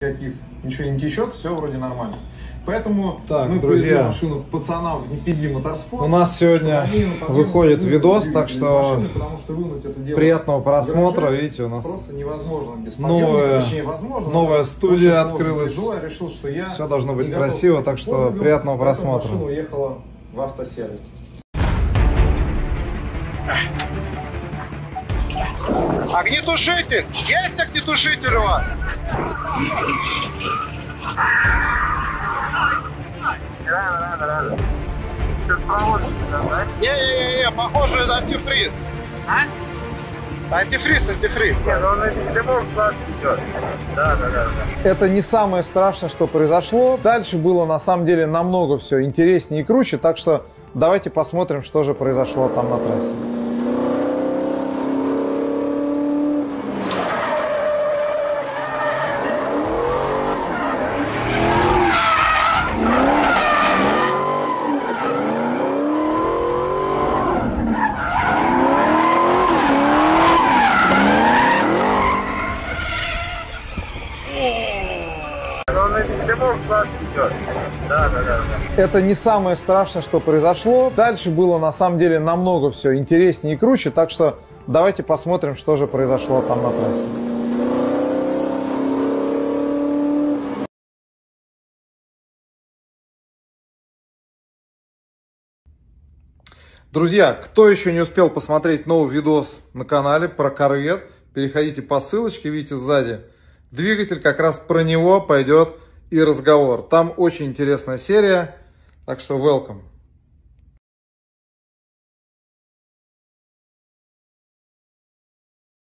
никаких, ничего не течет, все вроде нормально. Поэтому так, мы друзья, привезли машину пацанам в «Не пизди моторспорт». У нас сегодня выходит видос, так что приятного просмотра. Видите, у нас просто невозможно без подъемника, точнее, возможно, новая студия открылась. Я решил, что я все должно быть красиво, так что приятного просмотра. Машина уехала в автосервис. Огнетушитель! Есть огнетушитель у вас? Да. Не, похоже на антифриз. А? Антифриз. Не, но он на любом случае идет. Да. Это не самое страшное, что произошло. Дальше было на самом деле намного все интереснее и круче, так что давайте посмотрим, что же произошло там на трассе. Да. Это не самое страшное, что произошло. Дальше было на самом деле намного все интереснее и круче, так что давайте посмотрим, что же произошло там на трассе. Друзья, кто еще не успел посмотреть новый видос на канале про Corvette, переходите по ссылочке, видите сзади двигатель, как раз про него пойдет и разговор. Там очень интересная серия, так что welcome.